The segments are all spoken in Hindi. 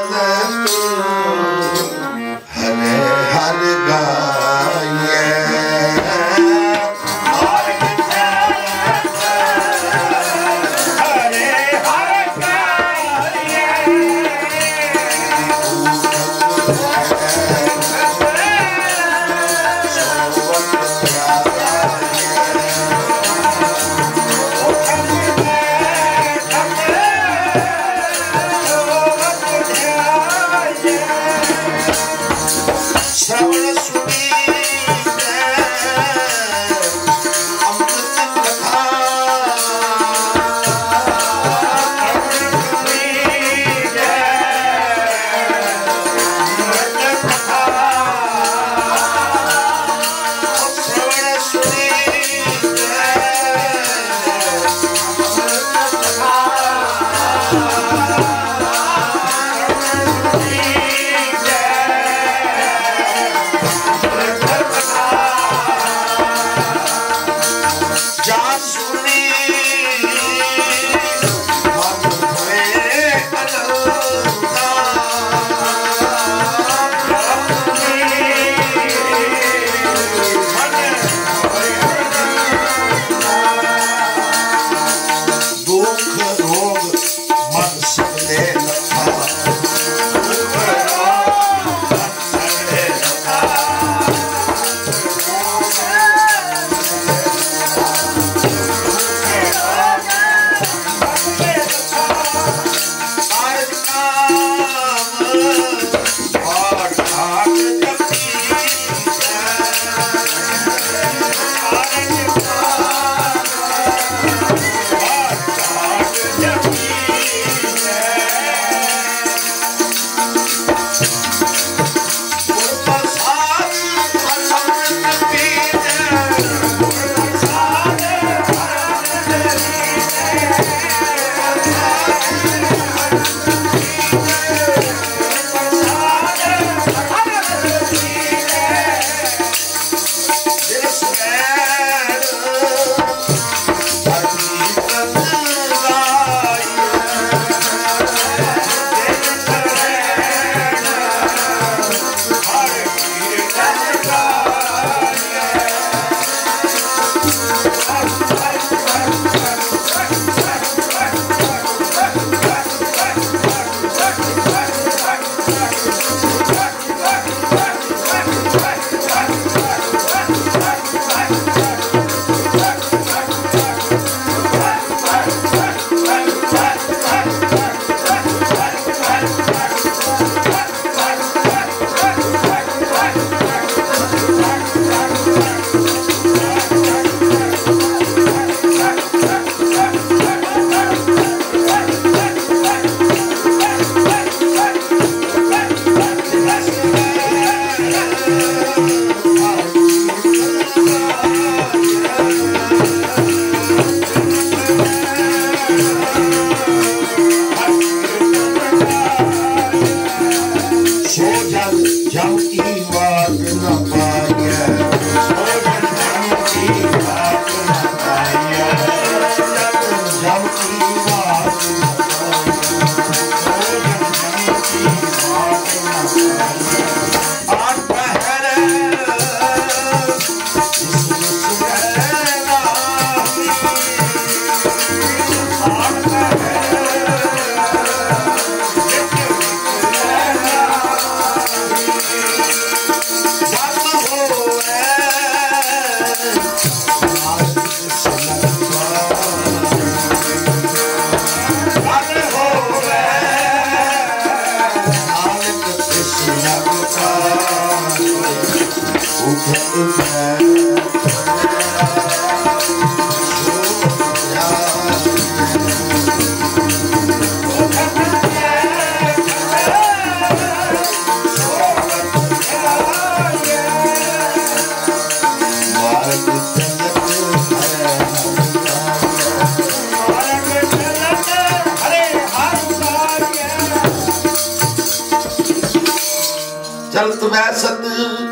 चलत वैसत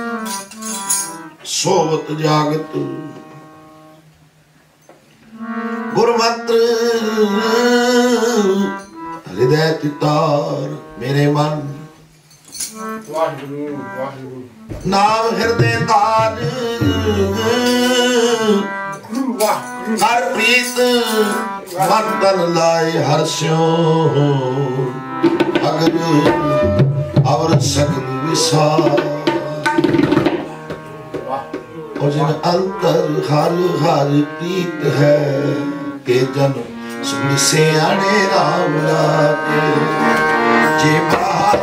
सोवत जागत गुरमंत्र हृदय तितार मेरे मन नाम हृदय तार हर प्रीत मन तन लाए हर्ष्यो अगर अवर सगल विसार और जिन अंतर हर हर प्रीत है के जन सुन से आने राम लागे जे बाहर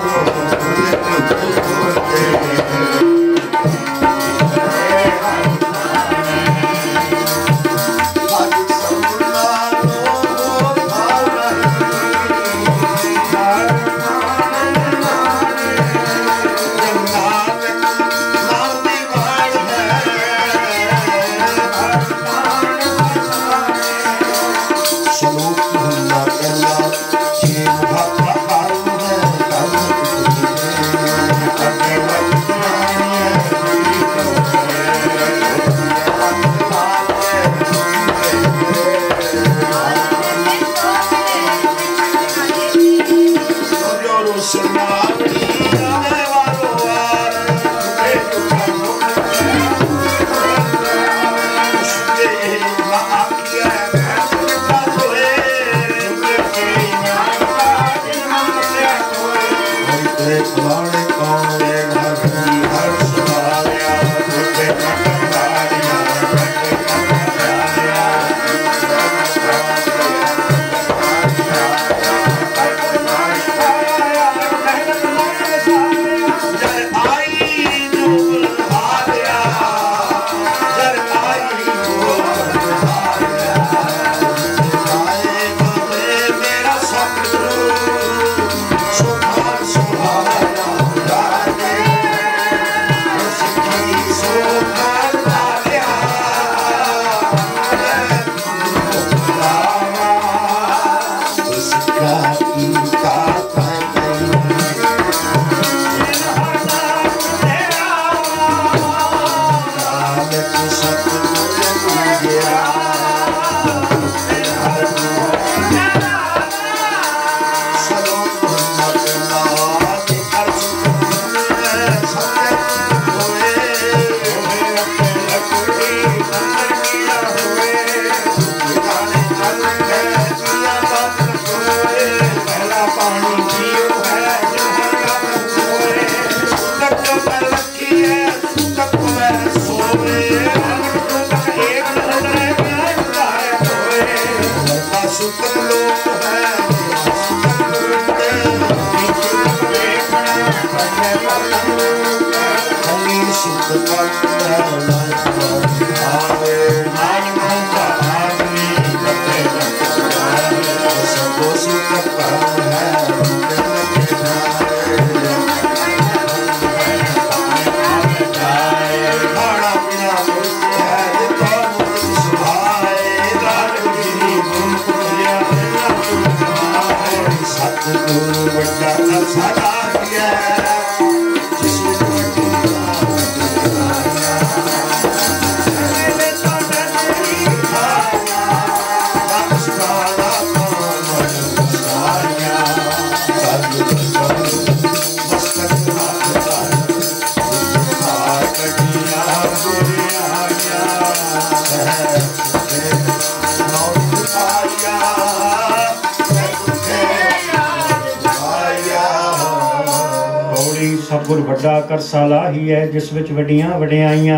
सतगुर वड्डा कर सलाही है जिस विच वड्डियां वड्याइयां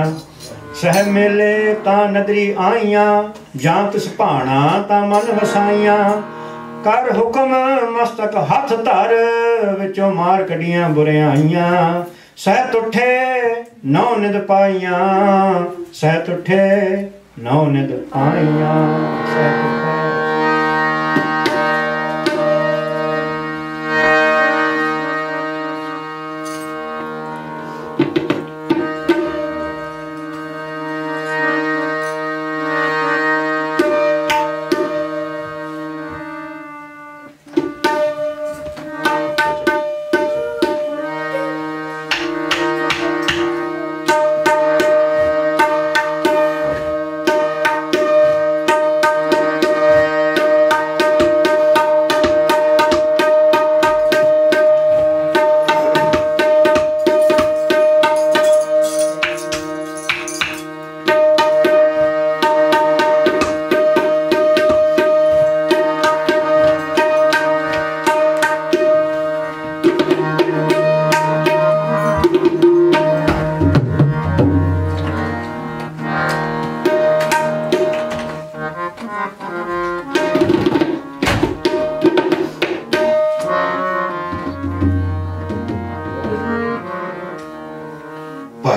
सह मेले तां नदरी आईयां जां तिस भाणा तां मन वसाइयां कर हुक्म मस्तक हथ धर विचों मार कढ़ियां बुरियाइयां सह तुठे नौ निद पाइयां सह तुठे नौ निद पाइयां सह तुठे।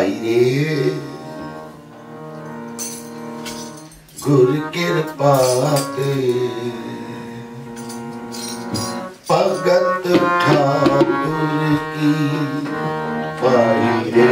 भाई रे गुर कृपा ते भगत ठाकुर की पाई रे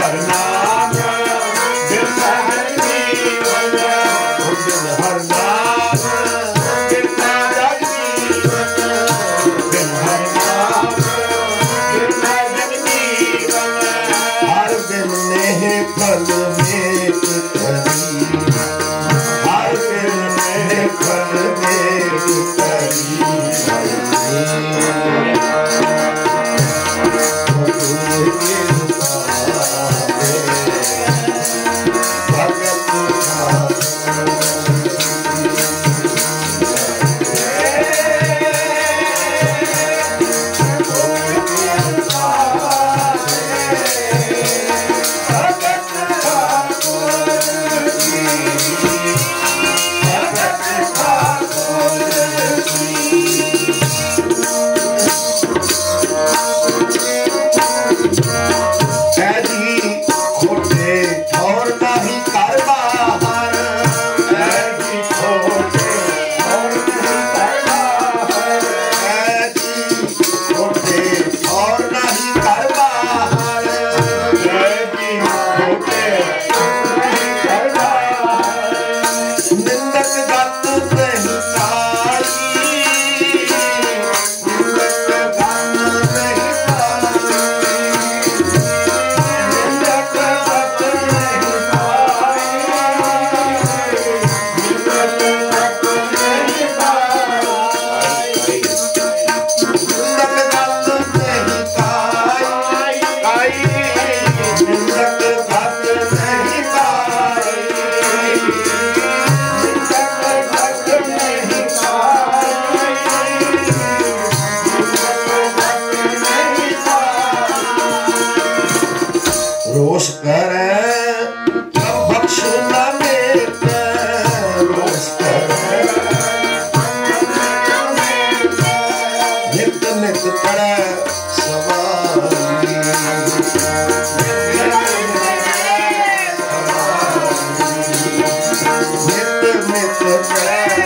हर नाम बिन हर जीवन, बिन हर नाम बिन जग जीवन, बिन हर नाम बिन जग जीवन। हर बिन नेह फल मेट धरी, हर बिन नेह फल मेट धरी। रोष करे तब बख्श न मिटे, रोष करे नित नित पड़े सवारी, नित नित पड़े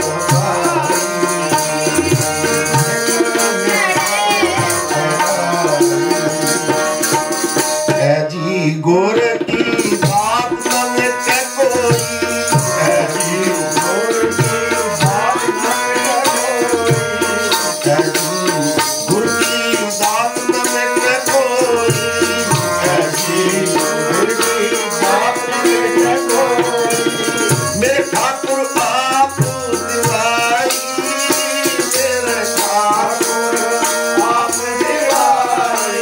गोर की बात न मिटे कोई, है जी गोर की बात न मिटे कोई, है जी गुर की बात न मिटे कोई, है जी गुर की बात न मिटे कोई। मेरे ठाकुर आप दिवाई, मेरे ठाकुर आप दिवाई,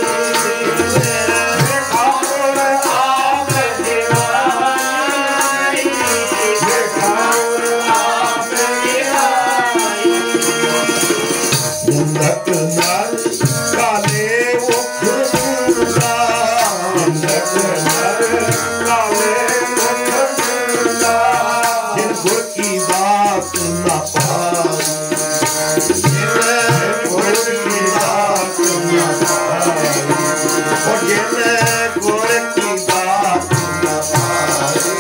नक नर काले मुख मुंदा, नक नर काले मुख मुंदा, जिन गुर की बात न पाई, जिन गुर की बात न पाई, और जिन गुर की बात न पाई,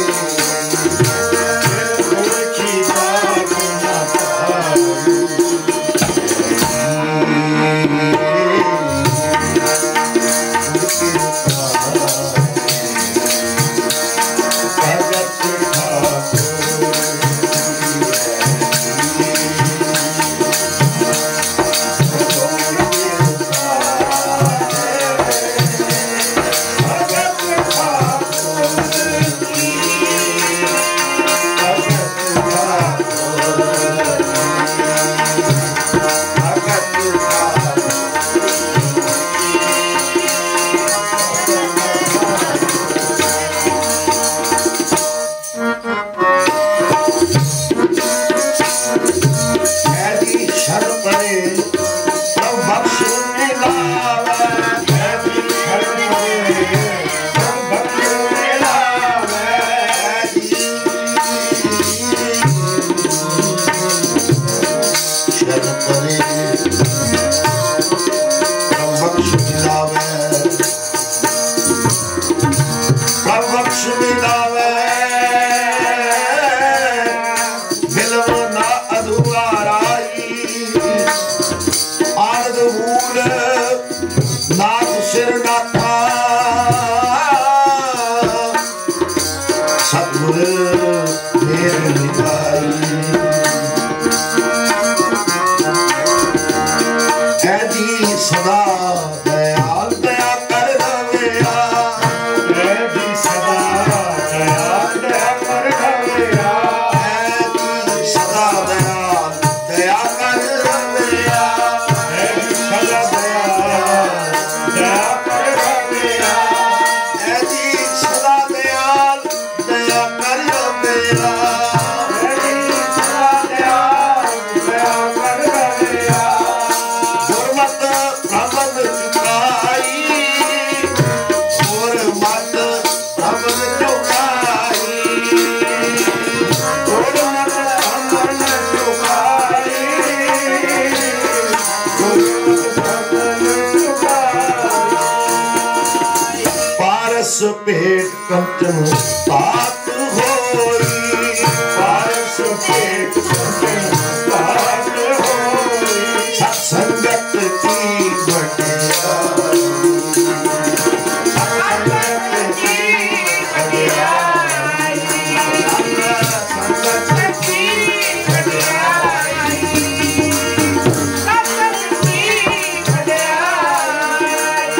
जिन गुर की बात न पाई। गुर मेरे मिलाई है जी सदा दयाल दया कर रवेया है जी सदा दयाल दया कर रवेया है जी सदा दयाल दया कर रवेया है जी सदा दयाल दया कर रवेया है जी सदा दयाल दया कर रवेया है जी सदा दयाल दया कर रवेया गुरमत अमन चुकाई गुरमत अमन चुकाई गुरमत अमन चुकाई गुरमत अमन चुकाई पारस भेट कंचन तात होई पारस भेट कंचन तात होई सत्संगत की बढ़ियाई सत्संगत की बढ़ियाई सत्संगत की बढ़ियाई सत्संगत की बढ़ियाई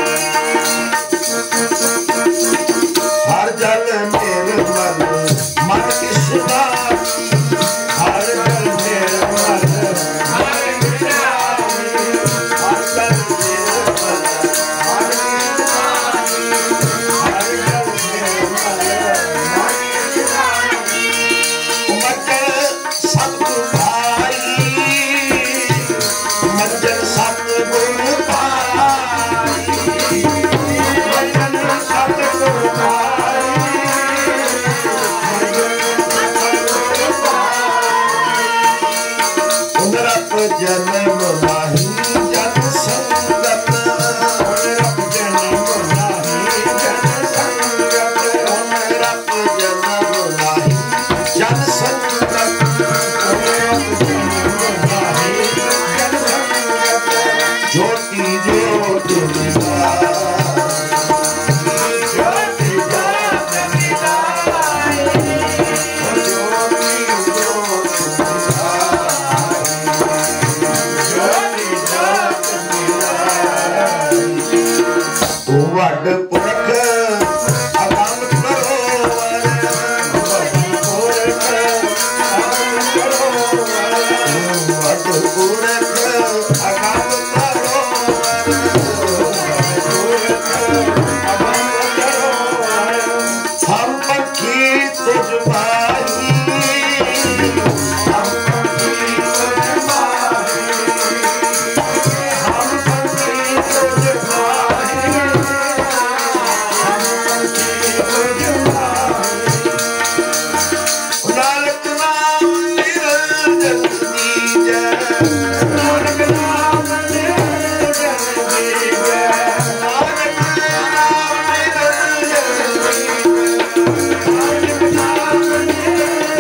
हर जल निर्मल मन किसदा हर जल निर्मल मन किसदा हर जल निर्मल मन किसदा हर जल निर्मल मन किसदा मज्जन सतगुर भाई मज्जन सतगुर भाई मज्जन सतगुर भाई उनरप जन्म नाही जन संगत उनरप जन्म नाही जन संगत उनरप जन्म नाही जन संगत उनरप जन्म नाही जन संगत ज्योति ज्योत मिलाय ज्योति ज्योत मिलाय ज्योति ज्योत वड पुरख अगम करोवर वड पुरख अगम करोवर वड पुरख अगम करोवर वड पुरख अगम करोवर हम पक्षी तुझ पाई हम पक्षी तुझ पाई हम पक्षी तुझ पाई नानक नाम निरंजन दीजै नानक नाम निरंजन दीजै नानक नाम निरंजन दीजै नानक नाम निरंजन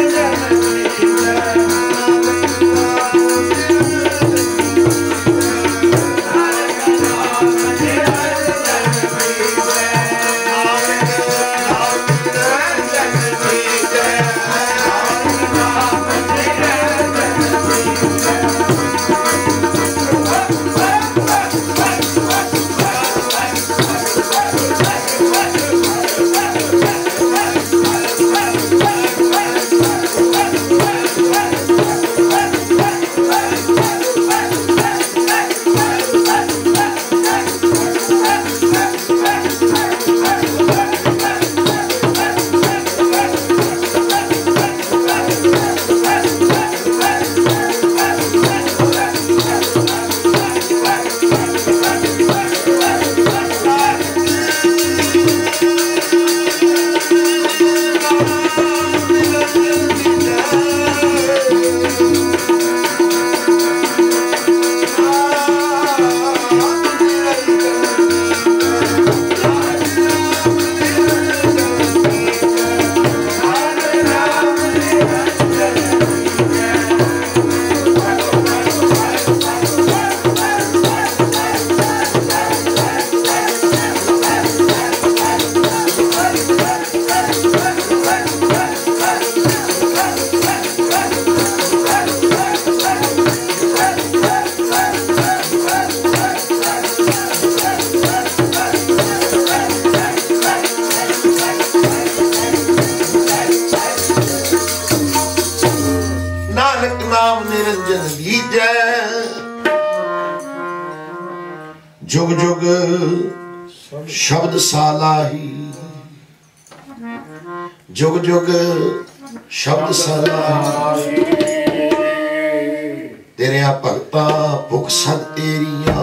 जुग जुग शब्द सालाही, जुग जुग शब्द सालाही। तेरिया भगता भुख सद तेरिया,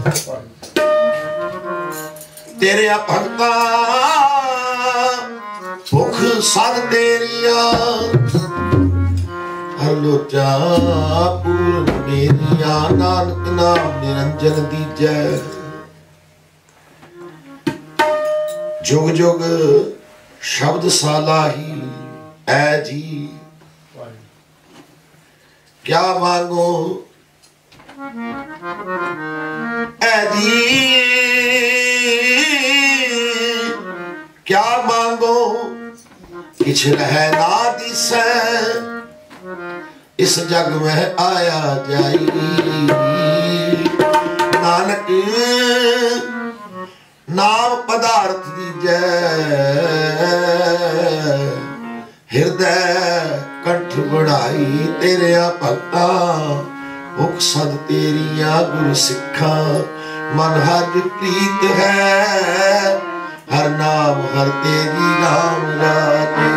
तेरिया भगता भुख सद तेरिया। लोचा पूर्ण मेरिया, नानक नाम निरंजन दीजै। जुग जुग शब्द सालाही, ऐ जी क्या मांगो ऐ जी, क्या मांगो किछ रह ना दिसै। इस जग में आया जाई, नानक नाम पदार्थ दीजै। हृदय कंठ बढ़ाई, तेरिया भगता भुख सद तेरिया। गुरु सिखा मन हर प्रीत है, हर नाम हर तेरी राम राते।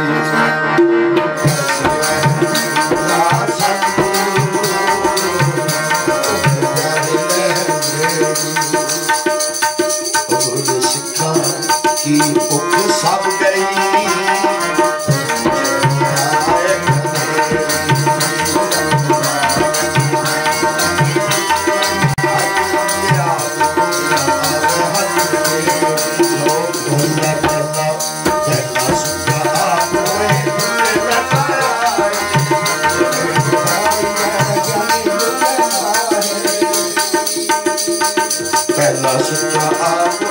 भुख सब गई, पहला सुखा आप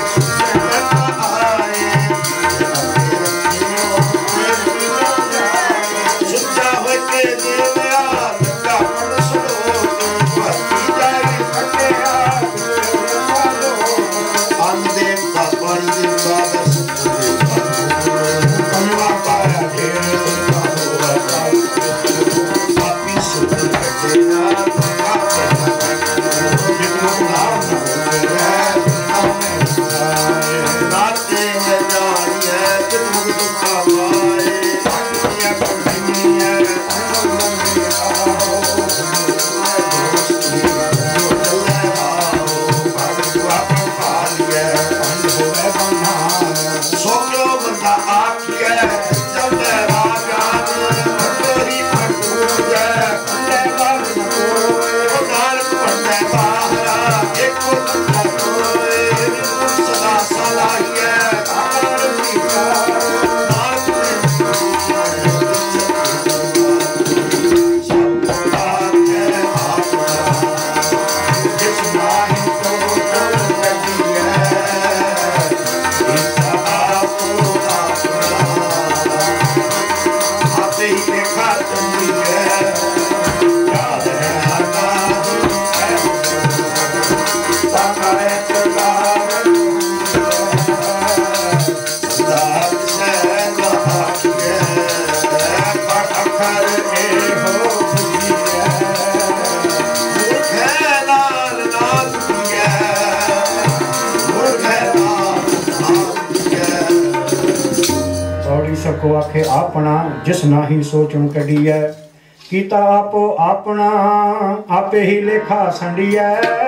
सको आखे आपना, जिस नाही सोचूं कढिया। कीता आपो आपना, आपे ही लेखा संडिया।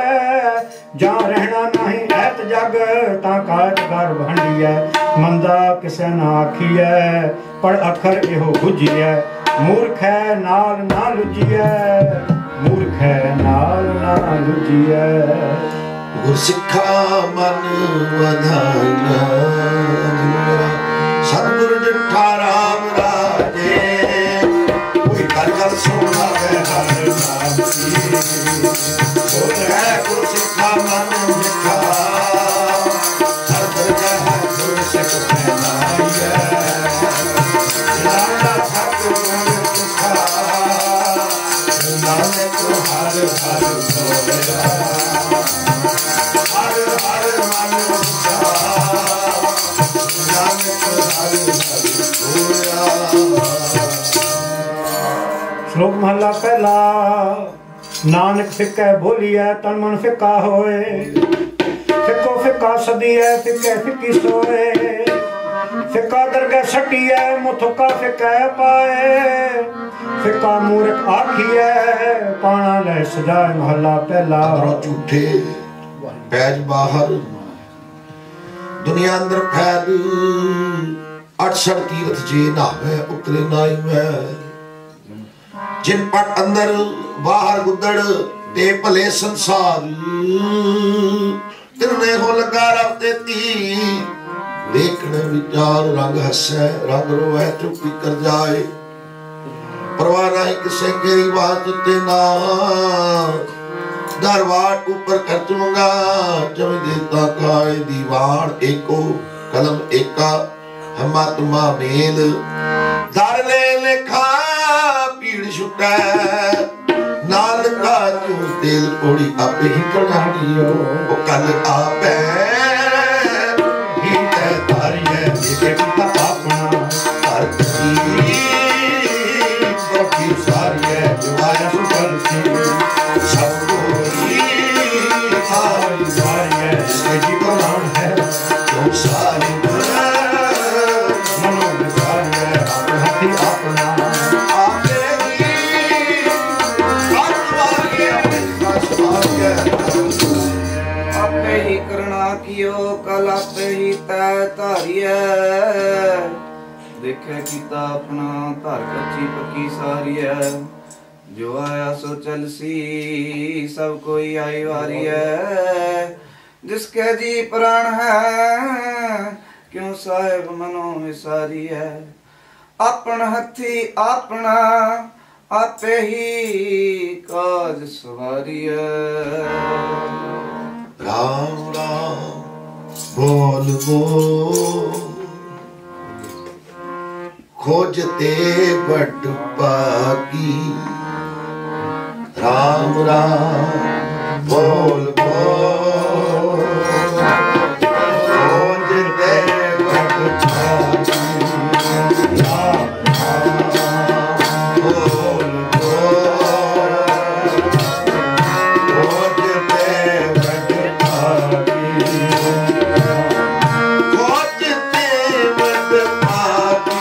जा रहना नहीं ऐत जग, ता काट कर भंडिया। मंदा किसे ना आखिया, पढ़ अखर एहो बुझिया। मूर्ख है नाल ना लुझिया, मूर्ख है नाल ना लुझिया। गुरसिखा मन वधाना, सतगुरु डिठा राम राजे। कोई कर कर सोना है हर नाम की, सोच है गुरसिखा मन मिठा। हर दरगाह है गुरसिख पहनाइए, नाना सतगुरु दुखा। नानक हर हर बोया, हर हर मन दुखा। श्लोक महला पहला। नानक फिक्का बोलिया, तन मन फिक्का होए। ਫਿੱਕਾ ਸਦੀਐ ਫਿੱਕੇ ਫਿੱਕੀ ਸੋਏ, ਫਿੱਕਾ ਦਰਗਹਿ ਸੱਟੀਐ ਮੁਥੁਕਾ ਫਿੱਕੈ ਪਾਏ, ਫਿੱਕਾ ਮੂਰਖ ਆਖੀਐ ਪਾਣਾ ਲੈ ਸਜਾਏ। ਮਹੱਲਾ ਪਹਿਲਾ। ਅੰਦਰੋਂ ਝੂਠੇ ਪੈਜ ਬਾਹਰ, ਦੁਨੀਆ ਅੰਦਰ ਫੈਲ, 68 ਤੀਰਥ ਜੇ ਨਾਵੇਂ ਉਤਰੇ ਨਾਈ ਮੈਂ, ਜਿਨ ਪਟ ਅੰਦਰ ਬਾਹਰ ਗੁੱਦੜ ਤੇ ਭਲੇ ਸੰਸਾਰ, ਤਿਰਨੇ ਹੋ ਲਗਾ ਰਬ ਤੇ ਤੀ, ਦੇਖਣ ਵਿਚਾਰ ਰੰਗ ਹੱਸੈ ਰੰਗ ਰੋਵੈ ਚੁੱਪੀ ਕਰ ਜਾਏ, परवाह नहीं किसे केरी बात ते ना, दरबार ऊपर खर्चूंगा जब देता खाए दीवार एको, कलम एका हमा तुमा मेल, दर ले लेखा पीड़ छुटा, नाल का क्यों तेल कोड़ी आपे ही कढ़ानियो, वो कल आपे ही ते तारिये ये किता अपना हर की सारी है जो आया सो चलती, सबको सारी सारी है जिसके जीवन है, जो सारी मनो में सारी है अपने हाथी अपना आपे ही करना कियो कल आपे ही तय धारिए, देखे कीता अपना धर कच्ची पक्की सारी है, जो आया सो चलसी सब कोई आई वारी है, जिसके जी प्राण है क्यों साहेब मनो में सारी है, अपन हथी अपना आपे ही काज सवारी है। राम राम बोल बोल खोजते बड़ पागी, राम राम बोल बोल खोजते बड़ पागी, राम राम बोल बोल खोजते बड़ पागी, खोजते बड़ पागी,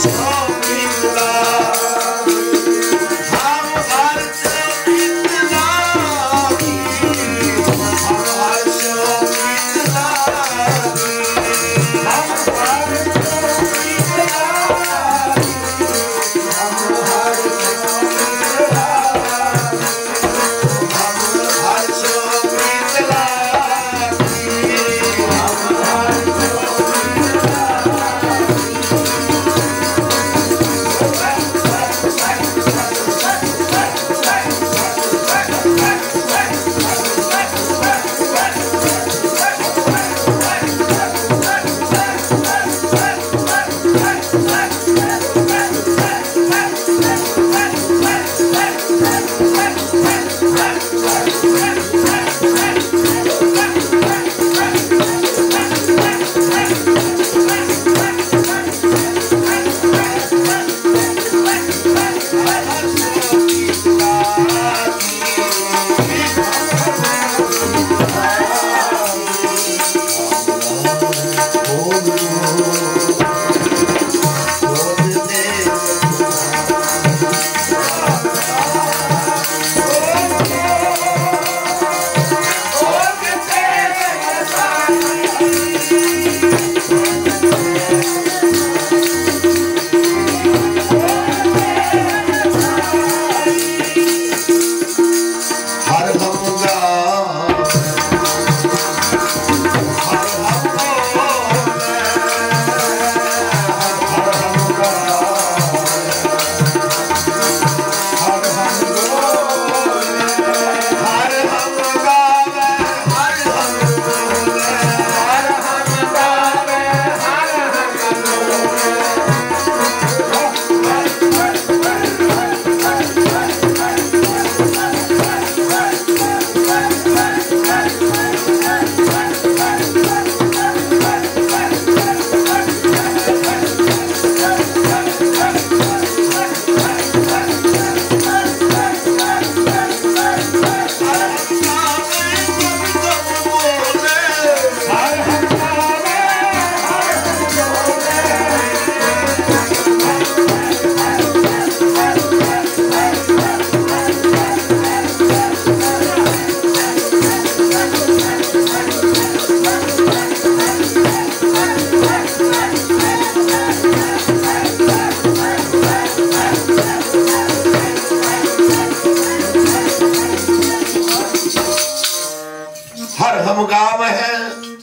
हम गाव है,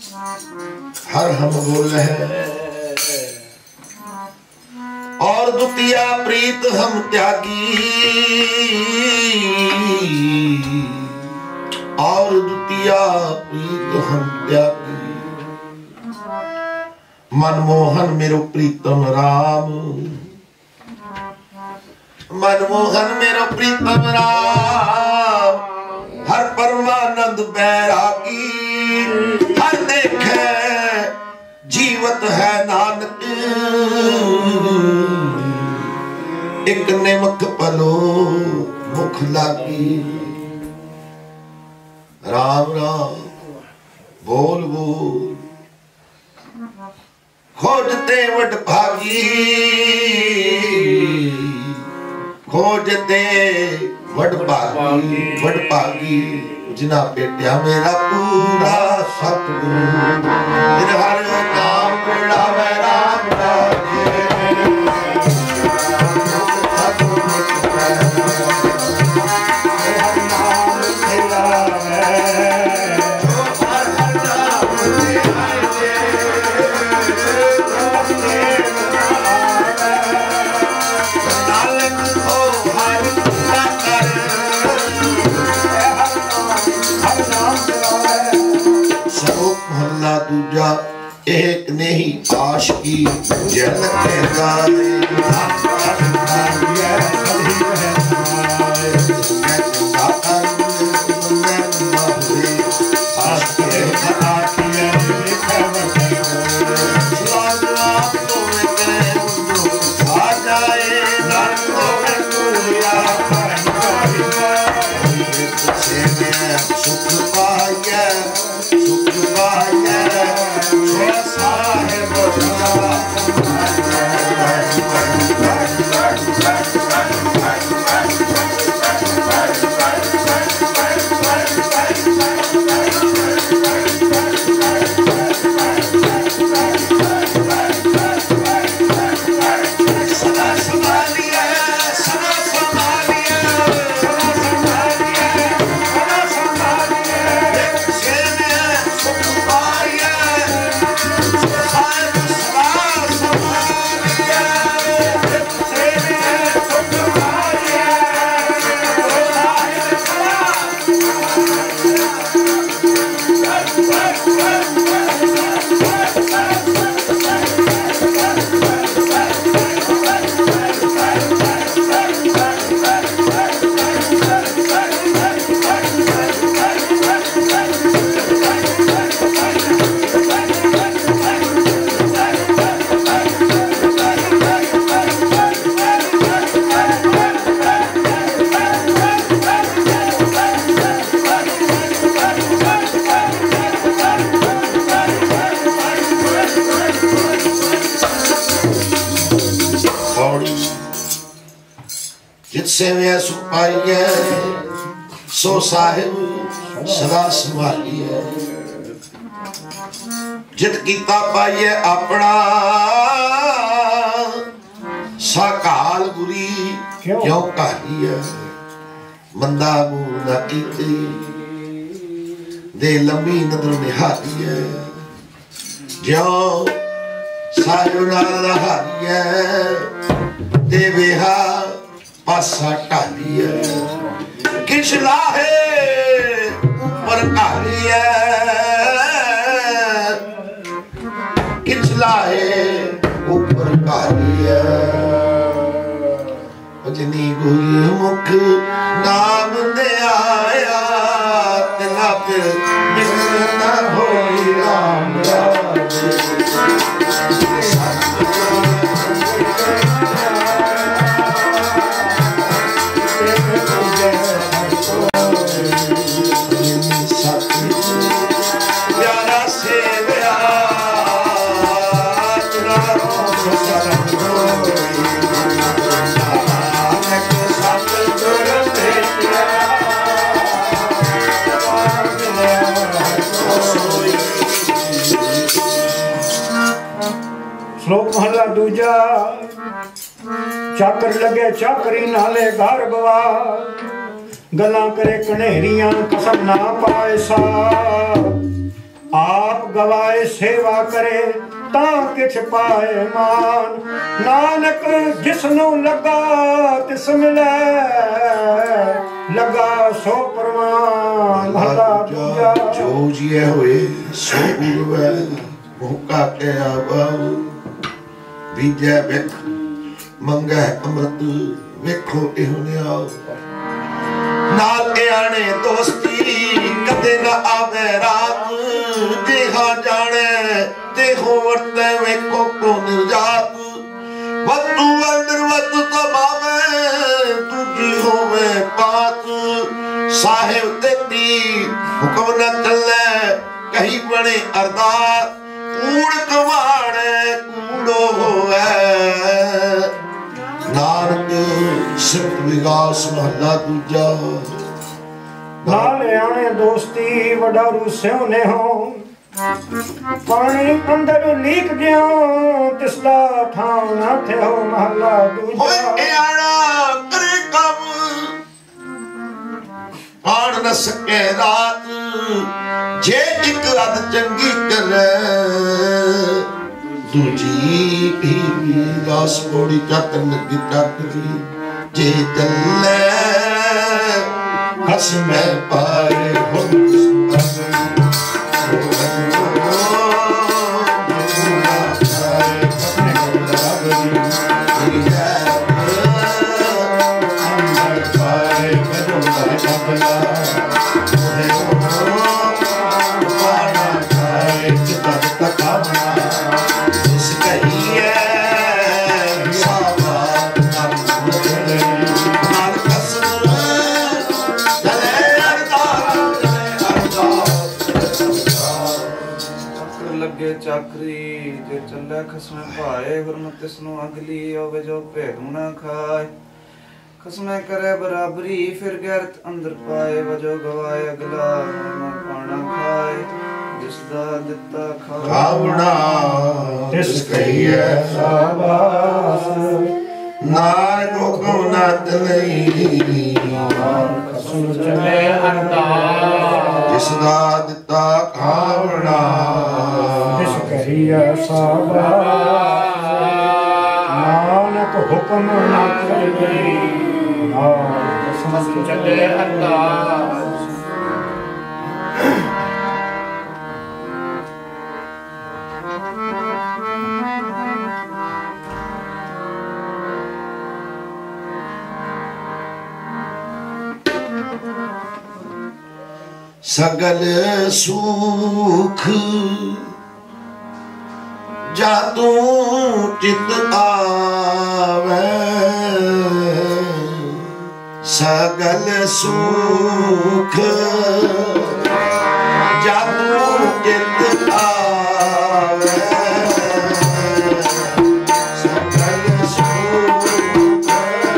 हर हम बोल है, और द्वितीया प्रीत हम त्यागी, और द्वितीया प्रीत हम त्यागी। मनमोहन मेरो प्रीतम राम, मनमोहन मेरो प्रीतम राम, हर परमानंद बैरागी, हर देखे जीवत है नानक, एक निमक पलो मुख लागी। राम राम बोल बोल खोजते वड भागी, खोजते वड भागी, जिना बेटिया मेरा पूरा सतगुरु, तेरे हर नाम बेड़ा मेरा दूजा एक नहीं आश की जल के गाए, साहेब सेवे सुपाइए सो साहिब सदा संभालिए जित कीता पाइए अपना साकाल बुरी क्यों कहिए मंदा मुंह न कीती दे लंबी नजर निहारिए ज्यों साहिब नाल हारिए दे बेहा पासा टालिए किश लाहे ऊपर कालिए किछ लाहे ऊपर कालिए जिनी गुरमुख नाम दे आया तिला फिर मिलना होई राम श्लोक महला दूजा चाकर लगे चाकरी नाले घर गवा गला करे कनेरियां कसम ना पाए सा आप गवाए सेवा करे ता किछ पाए मान नानक जिसनु लगा तिस मिले लगा सो परमान महला दूजा जो जिए हुए सो गुरुवे मुका के आवा विजय विख मंगे अमृत वेखो इहुनिया नाल आने दोस्ती कदे न आवे रात देहा जाने देहो वर्ते वेखो को निर्जात वतु अंदर वतु तबावे तुझी होवे बात साहिब तेरी हुक्म न चले कहीं बने अरदास कूड़ कवाड़े कूड़ो होवे नानक सिर्फ विकास महला दूजा नाल आने दोस्ती वडारू सिवने हो पानी अंदर लीक गयो तिसदा थां ना थे हो महला दूजा ओए आना करे कम आन न सके रात जे एक अद चंगी करे दूजी भी दास बोड़ी चातन की चाकरी जे चले हस में पाए चाकरी जे चले खसमे भाए गुरमत तिसनु अगली होवे जो भेदू ना खाए खसमे करे बराबरी फिर गैरत अंदर पाए वजो गवाए अगला ना पाना खाए जिसदा दिता खावना तिस कहिए शाबाश नानक हुक्म नत नहीं सुन चले अरदास जिसदा दिता खावना तिस कहिए शाबाश नानक हुक्म नत नहीं सुन चले अरदास सगल सुख जादू चित आवे सगल सुख जादू चित आवे सगल सुख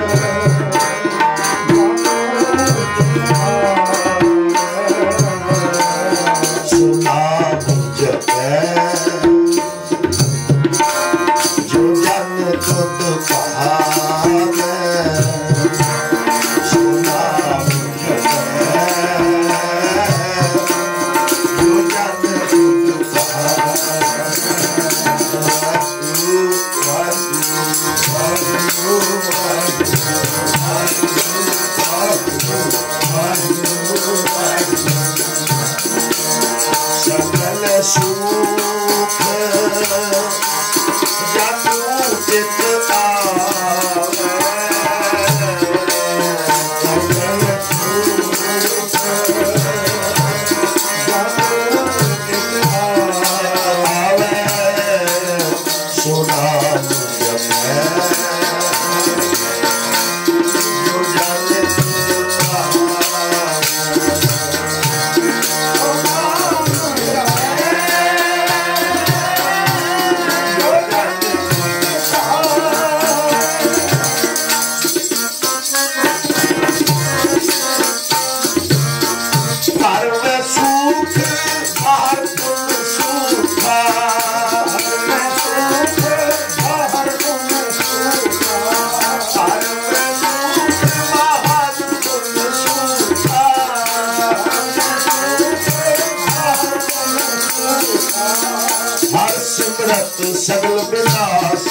सगल विनाश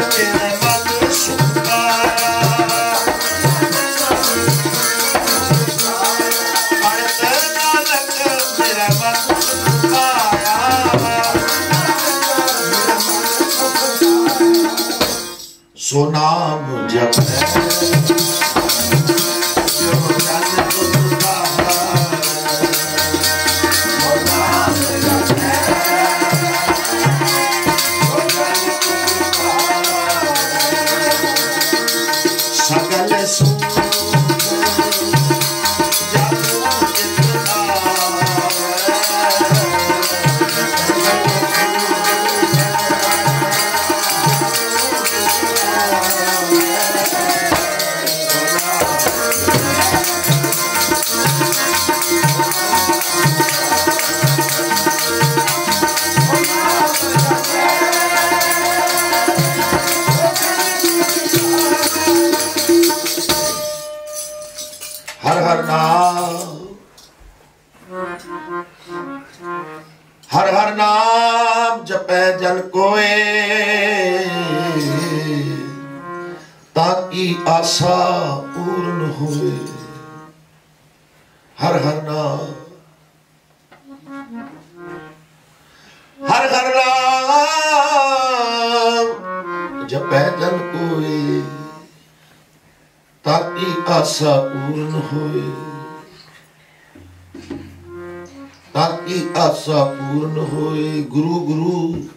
मेरा मन सुखाया पढ़त नानक मेरा मन सुखाया सो नाम जप हर हर नाम जपै जन कोए ताकि आशा पूर्ण होए हर हर नाम हर हर नाम जपै जन कोए ताकि आशा पूर्ण होए ताकि आशा पूर्ण होए गुरु गुरु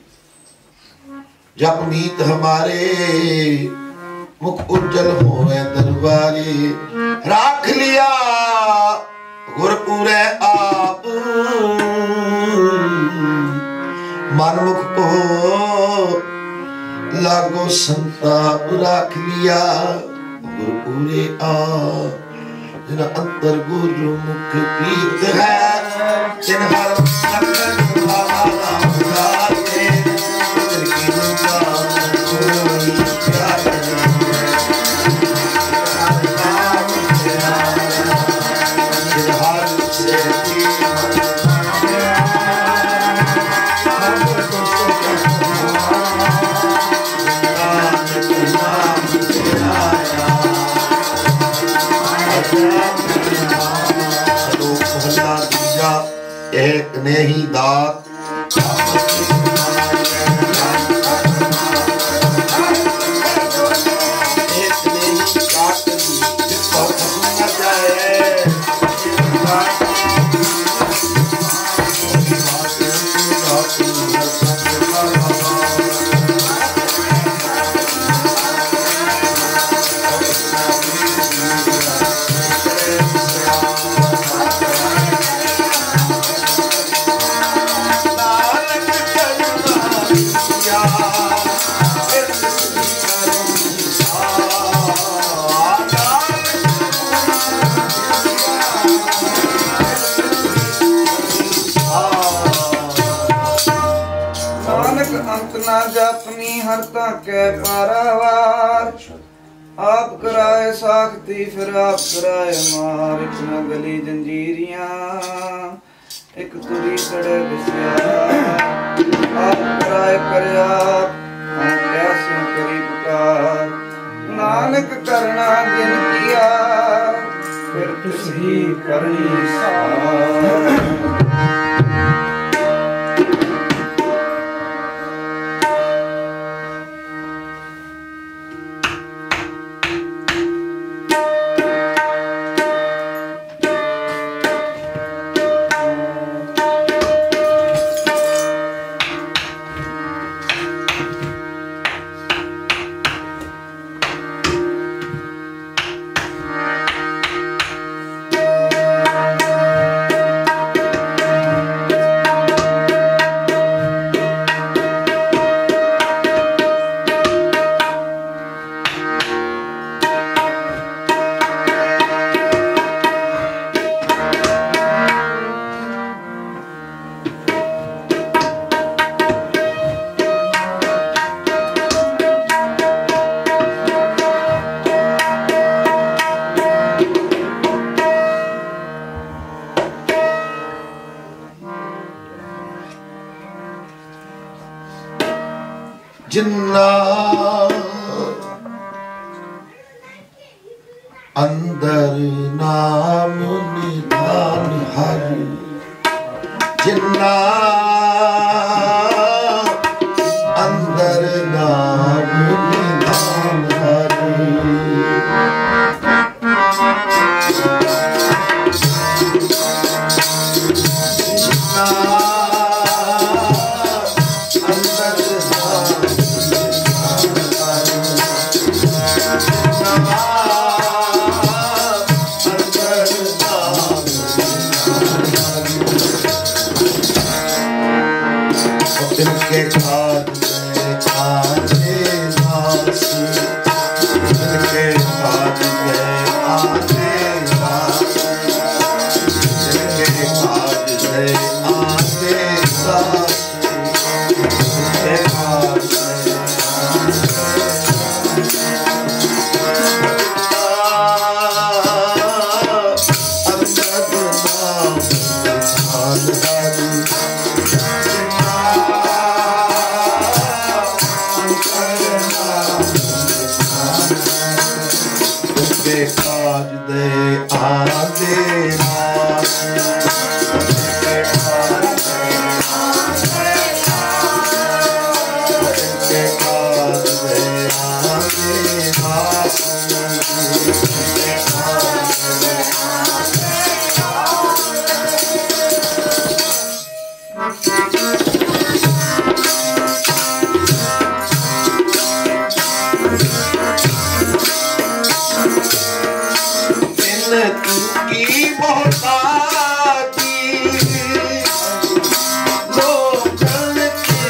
जप मीत हमारे मुख उज्जवल होए दरबारे राख लिया गुरपुरे आप मन मुख को लागो संताप राख लिया गुरपुरे आप जिन अंतर गुरु मुख प्रीत है जिन हर लखन वाला मुरादे जिनकी दुआ कोई प्यार नाम तेरा जिन हर से एक नहीं दात एक नहीं काट जिसको पसंद जाए अपनी हरता के पारावार आप कराए साखती फिर आप कराए मार इतना गली जंजीरियां एक तुरी कड़े बिसिया आप कराए करया कैसे करी पुकार नानक करना दिन किया फिर तुझी करनी सार जिन्ना अंदर नाम निधान हरि जिन्ना अंदर नाम निधान हरि तिनके खाद में आते नास तिनके खाद में आते नास तिनके खाद में आते नास तिनके खाद काज दे आते नास के काज दे आते नास की मोहताजी लोकल की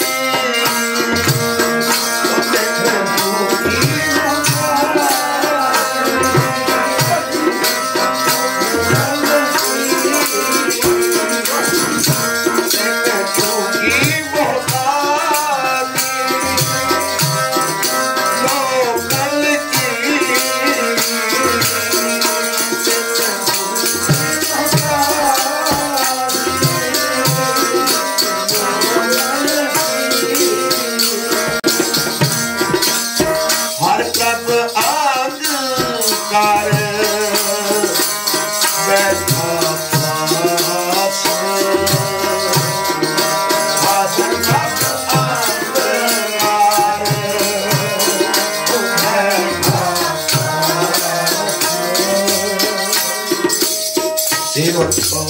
सेवक को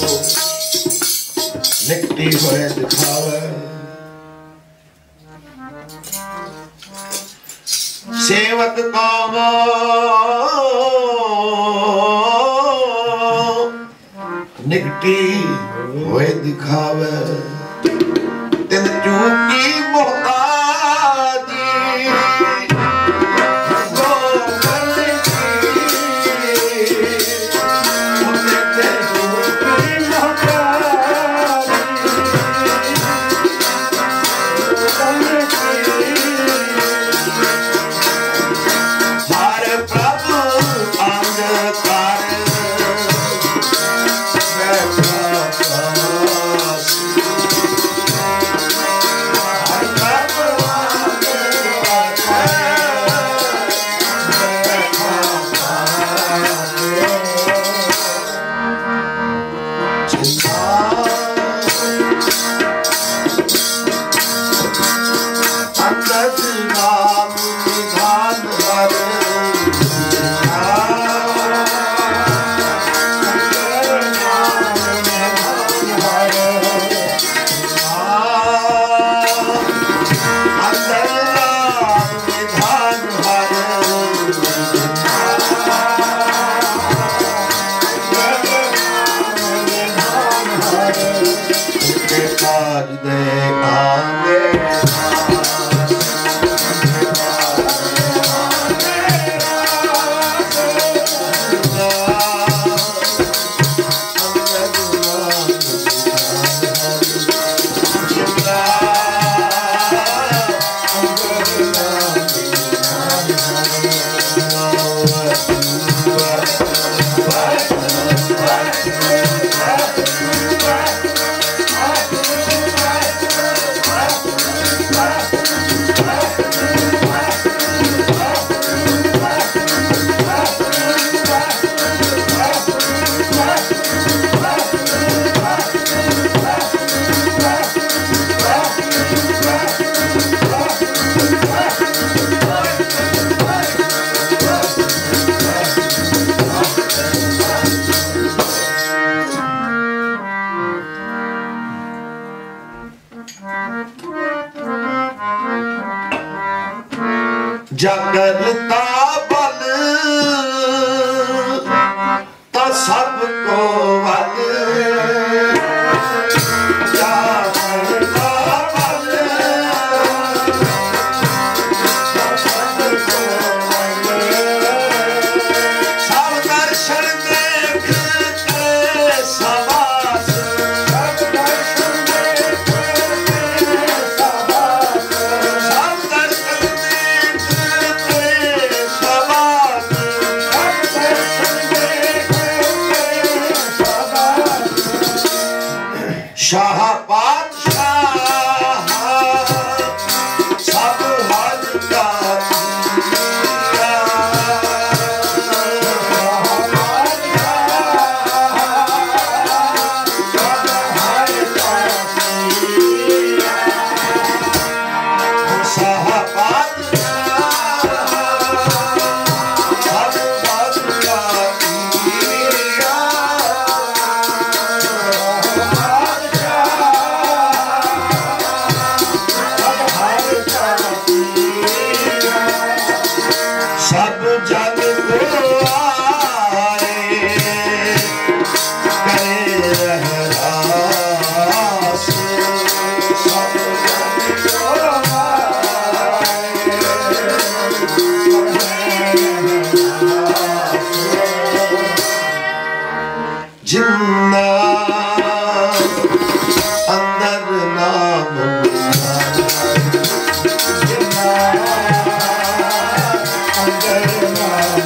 निकटी हुए दिखावे सेवक को निकटी हुए दिखावे तिन चूकी मोहताजी जागरता बल ता सबको वल शाह बादशाह सब हर का जिन्ना अंदर नाम जिन्ना अंदर नाम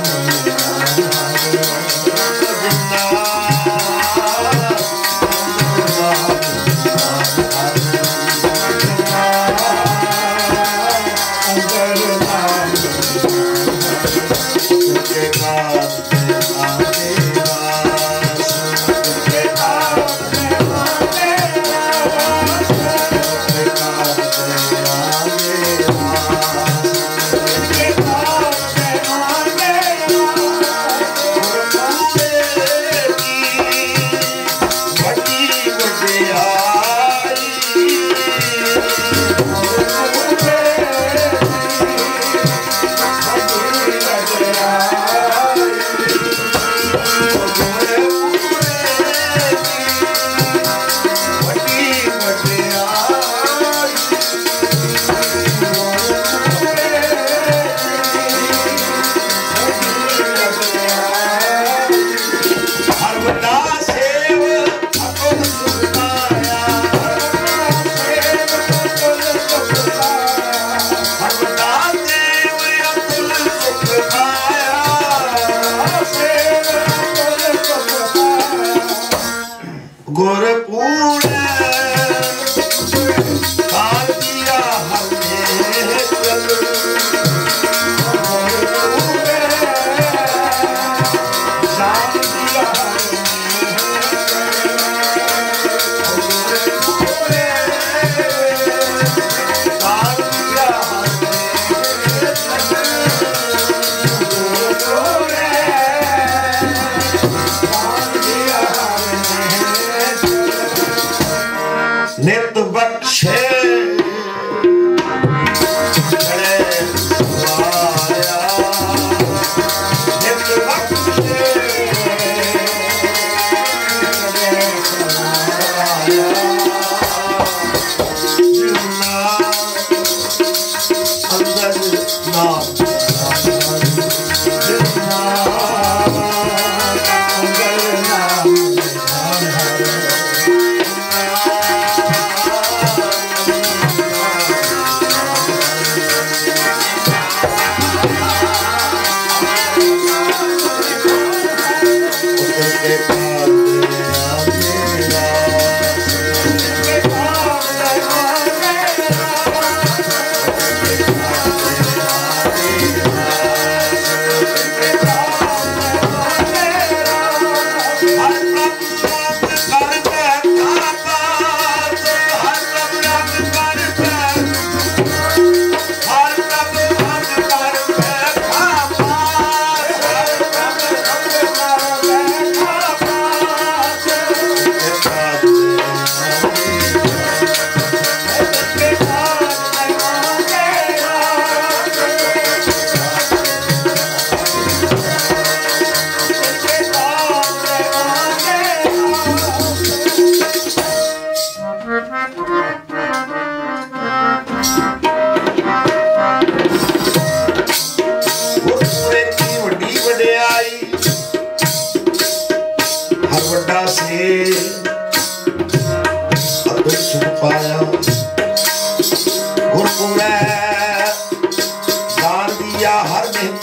नित बख्शे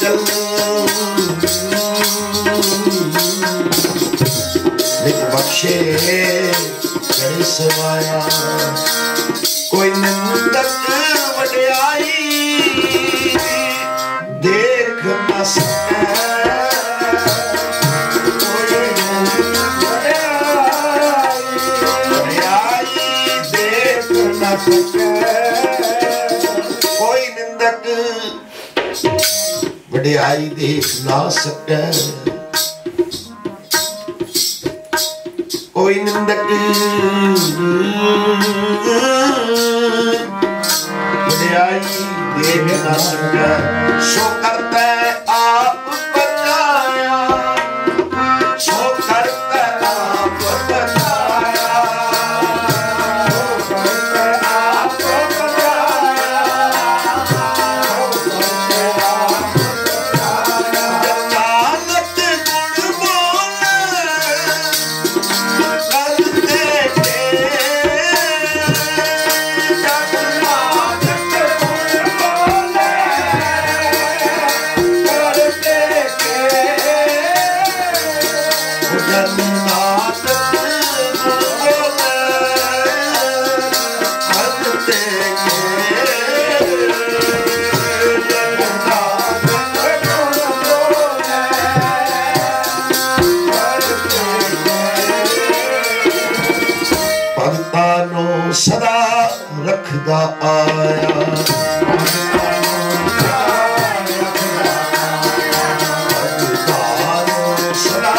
चल नित बख्शे करे सवाया कोई निंदक वड्याई देख न सके कोई निंदक वड्याई देख ना सके कोई निंदक वड्याई देख ना सके सो करता आप बचाया सो करता आप बचाया सदा रखदा आया सदा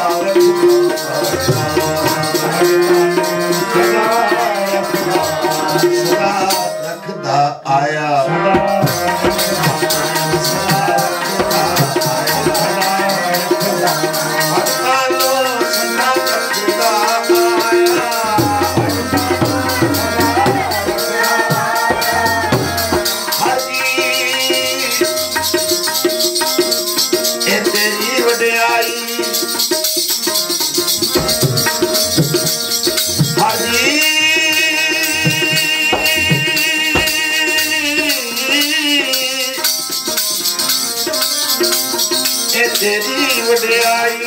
रखदा आया तेरी वड्याई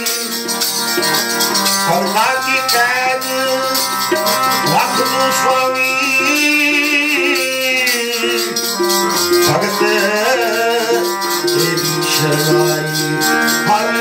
फरमा की कैद रख दू स्वामी भगत तेरी शरणाई हर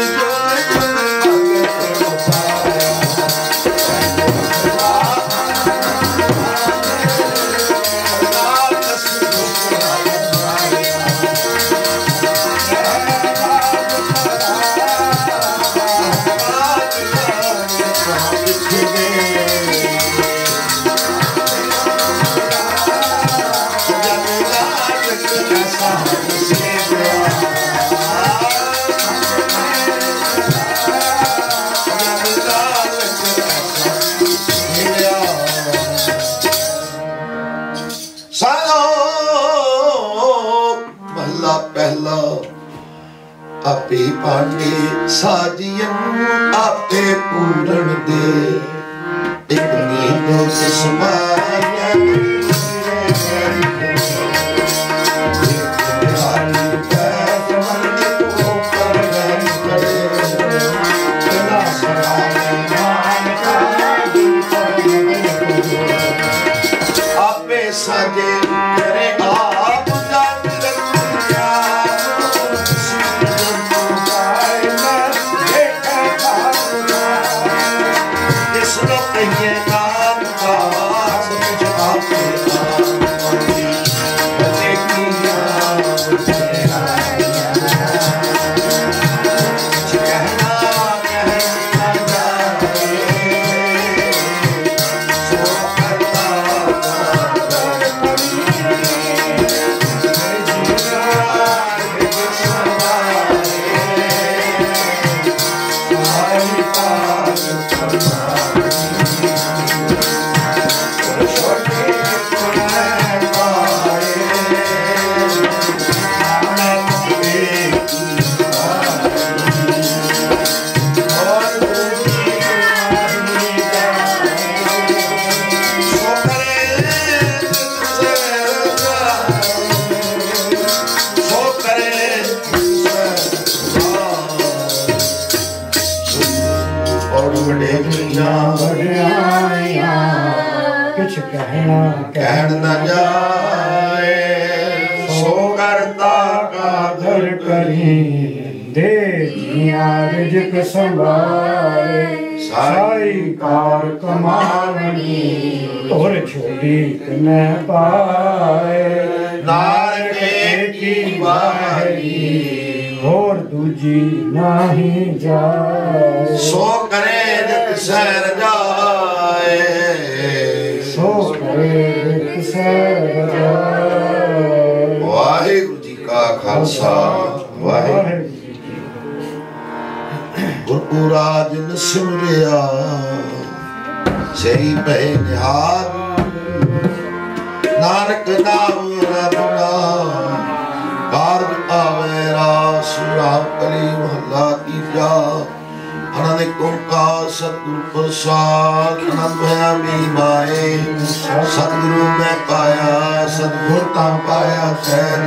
आपे पांडे साजियन आपे पूरण दे एक नींदों से समाया आपे साजे करे आप ये नाम का समझ आपके ਵਡਿਆਈਆਂ ਕਿਛ ਕਹਿਣਾ ਕਹਿਣ न जाए सो करता ਕਾਦਰ ਕਰੀ ਦੇ ਜੀਆਂ ਰਿਜਕ ਸੰਭਾਲੇ ਸਾਈ ਕਾਰ ਕਮਾਵਣੀ ਧੁਰ ਛੋਟੀ ਕਨੈ ਪਾਏ नारके की बाहरी ਹੋਰ ਦੂਜੀ ਨਹੀਂ ਜਾਏ सो करे जित सैर जाए ਸੋ ਕਰੇ ਸਹਿ ਜਾਏ ਵਾਹਿਗੁਰੂ ਜੀ ਕਾ ਖਾਲਸਾ ਵਾਹਿਗੁਰੂ ਗੁਰਪੂਰਾ ਜਿਨ ਸਿਮਰਿਆ ਸਹੀ ਭੈ ਨਿਹਾਲ ਨਾਨਕ ਨਾਮ ਰਬਨਾ ਕਾਰਜ ਆਵੇ ਰਾਸ ਰਾਮ ਕਲੀ ਮਹੱਲਾ ਤੀਜਾ ਆਨੰਦ ਓੰਕਾਰ ਸਤਿਗੁਰ ਪ੍ਰਸਾਦ ਆਨੰਦ ਭਇਆ ਮੀ ਮਾਏ ਸਤਿਗੁਰੂ ਮੈਂ ਪਾਇਆ ਸਤਿਗੁਰ ਤਾਂ ਪਾਇਆ ਸਹਿਜ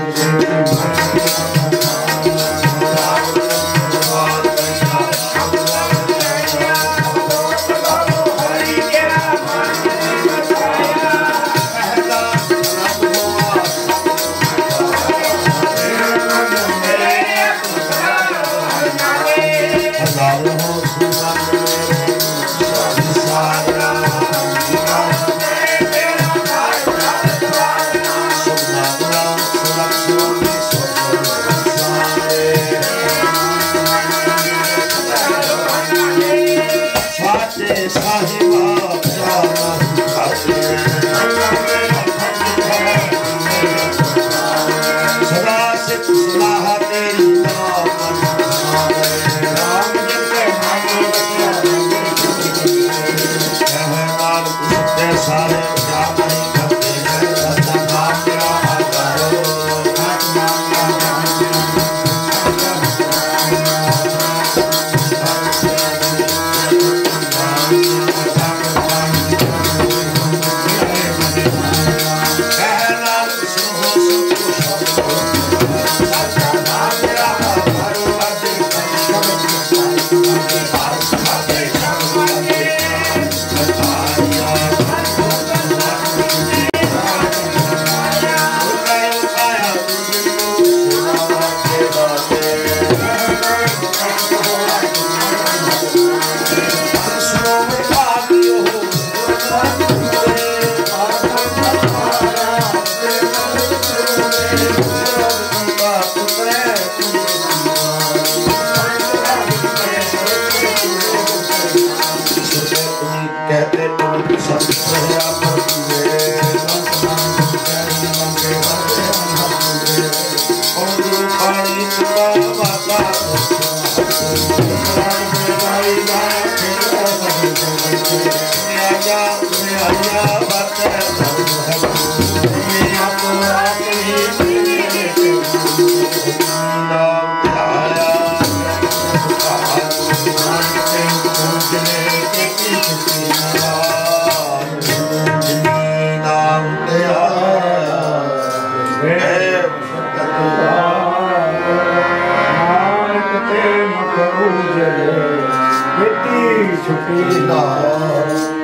ਛੁੱਟੀ